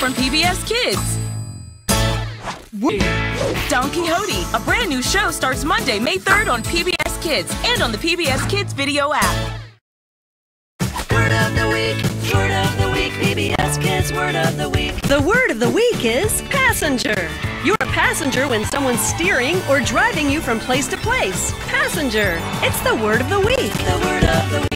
from PBS Kids. Don Quixote, a brand new show, starts Monday, May 3rd on PBS Kids and on the PBS Kids video app. Word of the week, PBS Kids Word of the week. The word of the week is passenger. You're a passenger when someone's steering or driving you from place to place. Passenger. It's the word of the week. The word of the week.